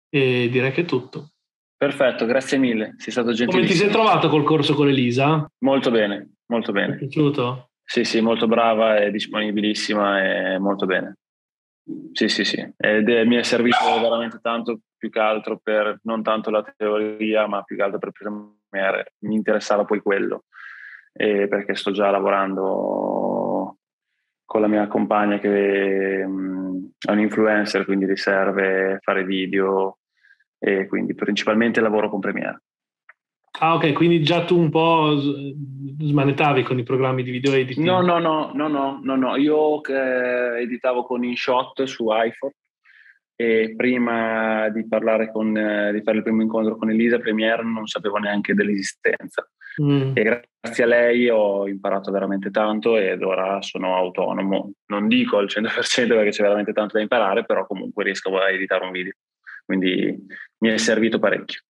e direi che è tutto. Perfetto, grazie mille, sei stato Come ti sei gentilissimo. trovato col corso con Elisa? Molto bene, molto Ti è bene. piaciuto? Sì, sì, molto brava e disponibilissima e molto bene. Sì, sì, sì. Mi è servito veramente tanto, più che altro per, non tanto la teoria, ma più che altro per mi interessava poi quello. Perché sto già lavorando con la mia compagna che è un influencer, quindi le serve fare video e quindi principalmente lavoro con Premiere. Ah, ok, quindi già tu un po' smanettavi con i programmi di video No, editing. no, no, no, no, no, no. Io editavo con InShot su iPhone e prima di parlare di fare il primo incontro con Elisa Premiere non sapevo neanche dell'esistenza. Mm. E grazie a lei ho imparato veramente tanto ed ora sono autonomo. Non dico al 100% perché c'è veramente tanto da imparare, però comunque riesco a editare un video. Quindi mi è servito parecchio.